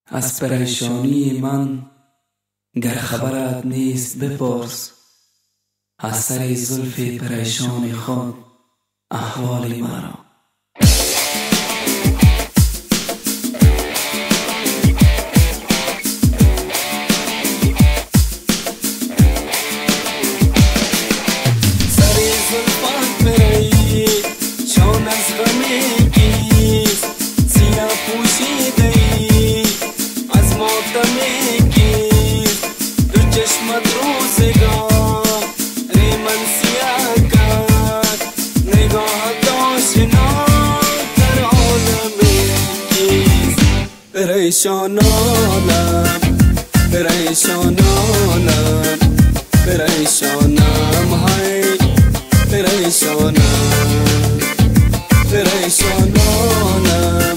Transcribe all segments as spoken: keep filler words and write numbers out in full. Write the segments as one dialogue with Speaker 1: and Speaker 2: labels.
Speaker 1: از پریشانی من گر خبرت نیست بپرس، از سر زلف پریشان خود احوال مرا.
Speaker 2: سر زلفت پری شان از غم کیست، سینه پوشیده ای از ماتم کیست، دو چشمت روزگار ریمن سیاه کرد، نگاهت آشنا در عالم کیست. پریشانانم پریشانانم پریشانم های پریشانم پریشانانم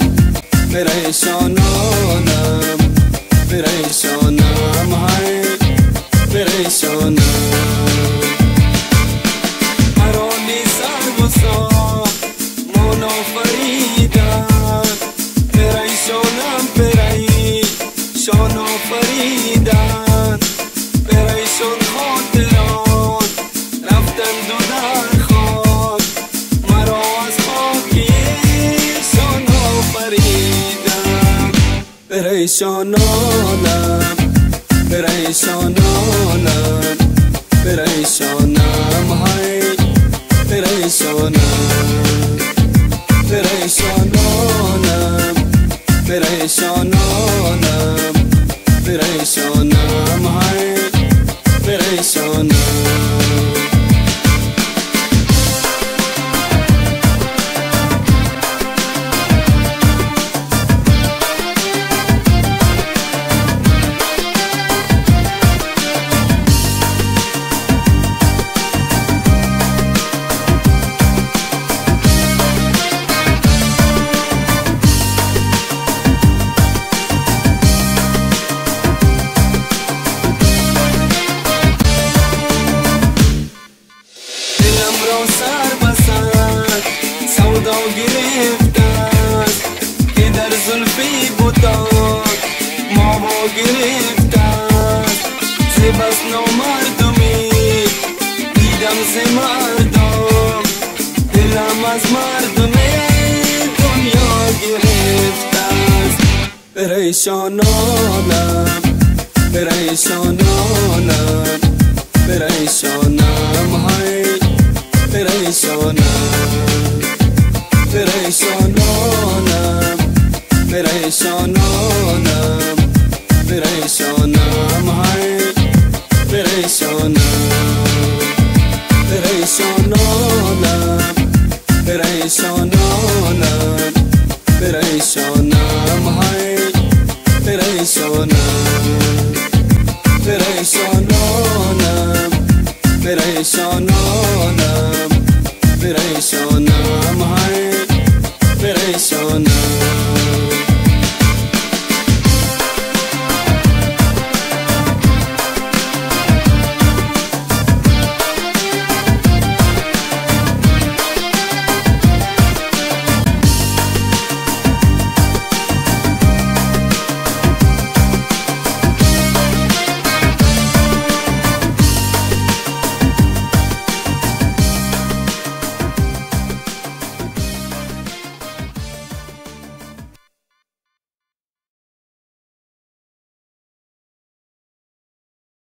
Speaker 2: پریشانانم پریشانم های پریشانم. مرانی سر و سا مونا فریدن، پریشانم پریشان آفریدن، پریشان خاطران رفتن دو در خاک، مرا از خاکیشان آفریدن. پریشانانم پریشانانم پریشانم های پریشانم پریشانانم پریشانانم پریشانم های پریشانم. سر بسر سودا گرفتن که در زلفی بودن ما با گرفتن، ز بس نامردمی دیدم ز مردم، دلم از مردم دنیا گرفتن. پریشانانم پریشانانم پریشانم های پریشانم پریشانانم پریشانانم پریشانم های پریشانم پریشانانم پریشانانم پریشانم های پریشانم پریشانانم پریشانانم